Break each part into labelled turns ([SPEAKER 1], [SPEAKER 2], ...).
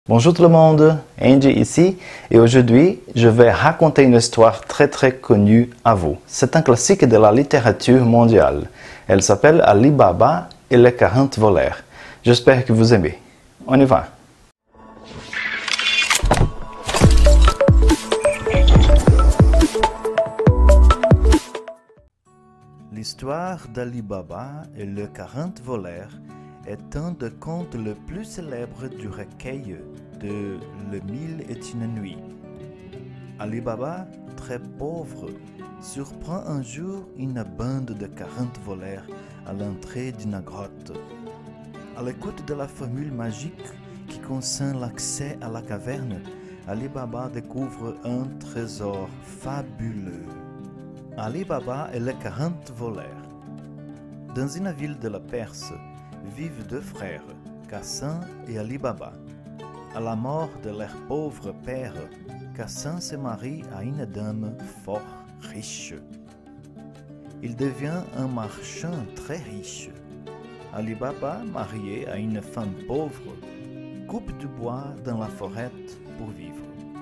[SPEAKER 1] Bonjour tout le monde, Andy ici et aujourd'hui je vais raconter une histoire très connue à vous. C'est un classique de la littérature mondiale. Elle s'appelle Ali Baba et les 40 voleurs. J'espère que vous aimez. On y va. L'histoire d'Ali Baba et les 40 voleurs est un des contes le plus célèbre du recueil de Le Mille et une nuits. Ali Baba, très pauvre, surprend un jour une bande de 40 voleurs à l'entrée d'une grotte. À l'écoute de la formule magique qui concerne l'accès à la caverne, Ali Baba découvre un trésor fabuleux. Ali Baba et les 40 voleurs. Dans une ville de la Perse, vivent deux frères, Cassan et Ali Baba. À la mort de leur pauvre père, Cassan se marie à une dame fort riche. Il devient un marchand très riche. Ali Baba, marié à une femme pauvre, coupe du bois dans la forêt pour vivre.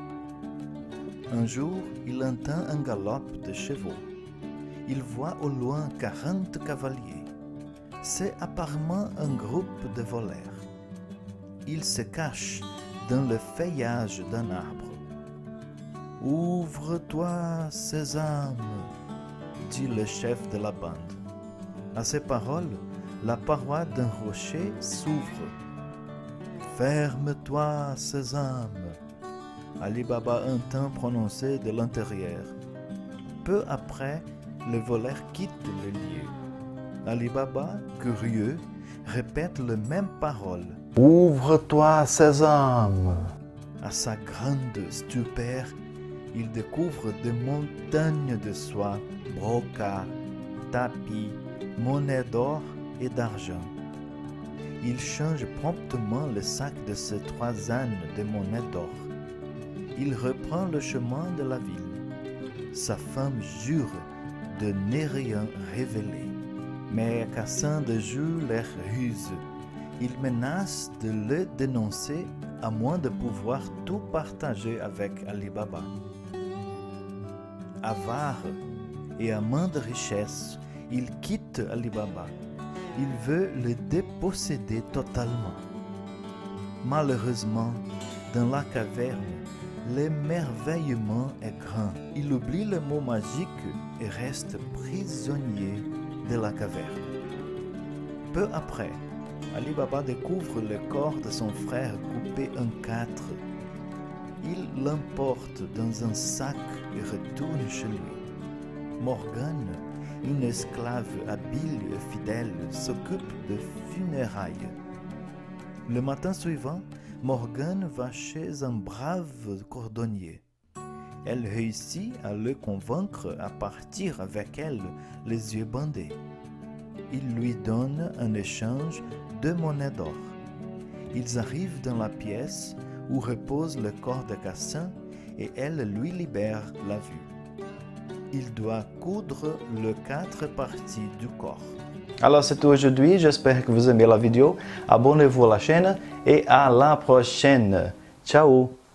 [SPEAKER 1] Un jour, il entend un galop de chevaux. Il voit au loin 40 cavaliers. C'est apparemment un groupe de voleurs. Ils se cachent dans le feuillage d'un arbre. « Ouvre-toi, Sésame !» dit le chef de la bande. À ces paroles, la paroi d'un rocher s'ouvre. « Ferme-toi, Sésame !» Ali Baba entend prononcer de l'intérieur. Peu après, le voleur quitte le lieu. Ali Baba, curieux, répète les mêmes paroles. « Ouvre-toi, Sésame !» À sa grande stupeur, il découvre des montagnes de soie, brocats, tapis, monnaies d'or et d'argent. Il change promptement le sac de ses 3 ânes de monnaie d'or. Il reprend le chemin de la ville. Sa femme jure de ne rien révéler. Mais Cassan déjoue leur ruse. Il menace de le dénoncer à moins de pouvoir tout partager avec Ali Baba. Avare et amant de richesse, il quitte Ali Baba. Il veut le déposséder totalement. Malheureusement, dans la caverne, l'émerveillement est grand. Il oublie le mot magique et reste prisonnier de la caverne. Peu après, Ali Baba découvre le corps de son frère coupé en 4. Il l'emporte dans un sac et retourne chez lui. Morgane, une esclave habile et fidèle, s'occupe de funérailles. Le matin suivant, Morgane va chez un brave cordonnier. Elle réussit à le convaincre à partir avec elle, les yeux bandés. Il lui donne en échange 2 monnaies d'or. Ils arrivent dans la pièce où repose le corps de Cassan et elle lui libère la vue. Il doit coudre les 4 parties du corps. Alors c'est tout aujourd'hui, j'espère que vous aimez la vidéo. Abonnez-vous à la chaîne et à la prochaine. Ciao!